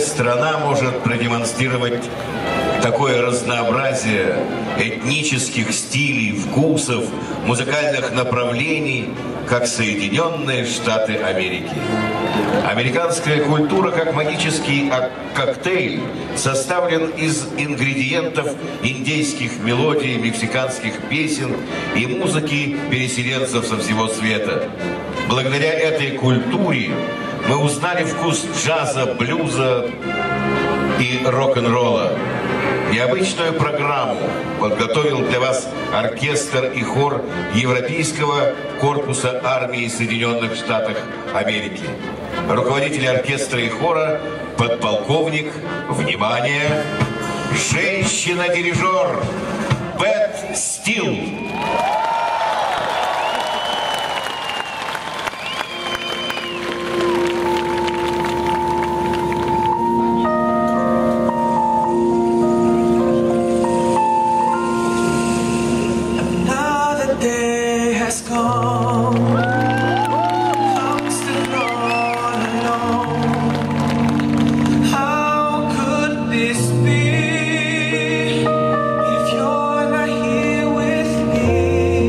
страна может продемонстрировать такое разнообразие этнических стилей, вкусов, музыкальных направлений, как Соединенные Штаты Америки. Американская культура, как магический коктейль, составлен из ингредиентов индейских мелодий, мексиканских песен и музыки переселенцев со всего света. Благодаря этой культуре мы узнали вкус джаза, блюза и рок-н-ролла. Необычную программу подготовил для вас оркестр и хор Европейского корпуса армии Соединенных Штатов Америки. Руководитель оркестра и хора — подполковник, внимание, женщина-дирижер Бет Стил. If you're not here with me,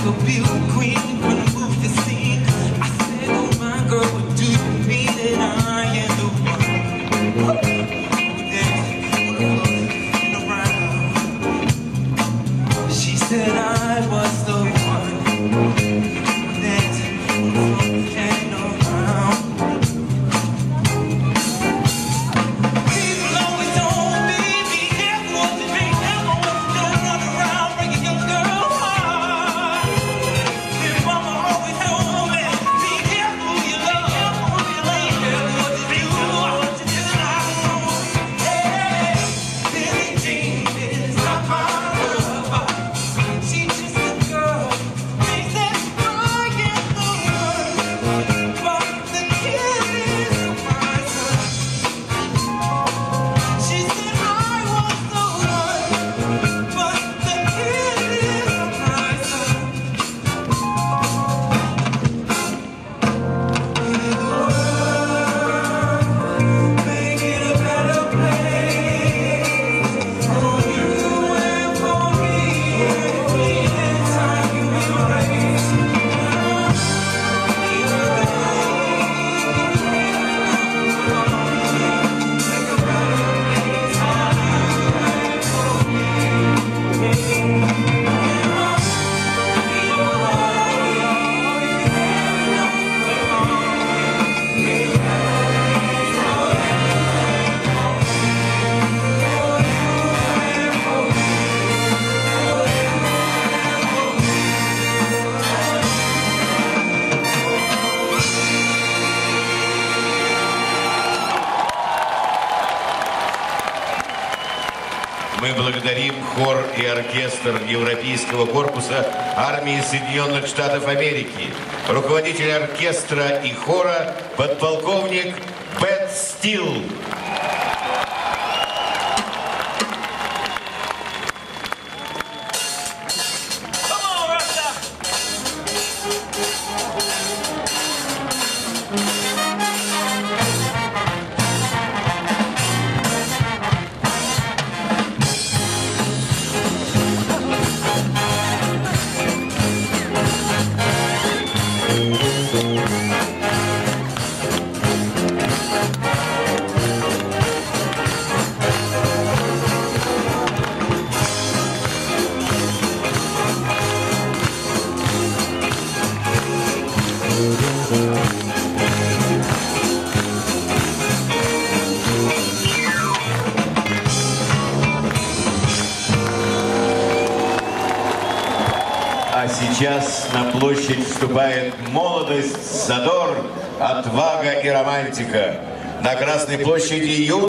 a beauty queen when I move the scene. I said, oh my girl, what do you mean that I am the one? She said I was the one that came around. People always told me, be careful what you drink, careful what you don't run around, break a young girl's heart. And mama always told me, be careful who you love, be careful what you do, what you do. Hey, Billie Jean is not my lover. She's just a girl, thinks that I am the one, but the kid is my son. She said I was the one, but the kid is my son. May the world make it a better place for you and for me. It's time you embrace. Мы благодарим хор и оркестр Европейского корпуса армии Соединенных Штатов Америки, руководитель оркестра и хора подполковник Бет Стил. А сейчас на площадь вступает молодость, задор, отвага и романтика. На Красной площади